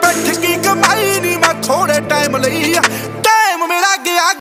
ਬੈਠ ਕੀ ਕਮਾਈ ਨੀ ਮੈਂ ਥੋੜੇ ਟਾਈਮ ਲਈ।